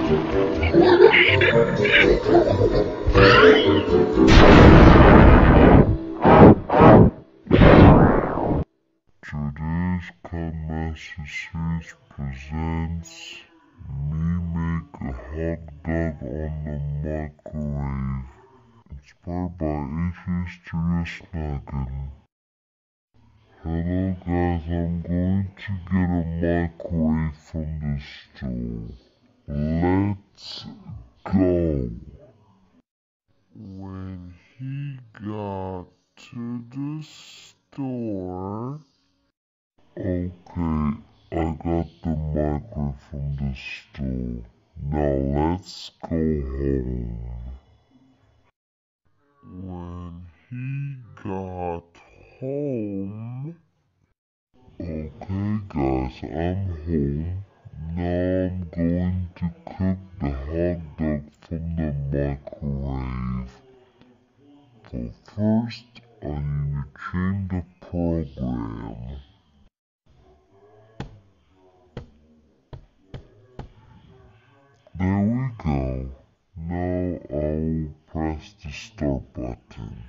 Today's Master Series presents me make a hot dog on the microwave, inspired by H.H. Noggin. Hello guys, I'm going to get a microwave from the store. Let's go! When he got to the store, okay, I got the microwave from the store. Now let's go home. When he got home, okay guys, I'm home. Now I'm going to cook the hot dog from the microwave. But first, I need to change the program. There we go. Now I'll press the start button.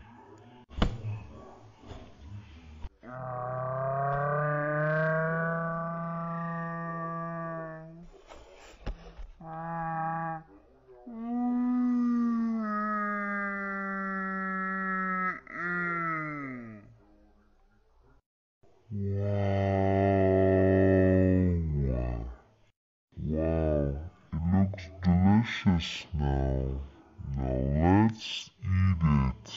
Wow, it looks delicious now. Now let's eat it.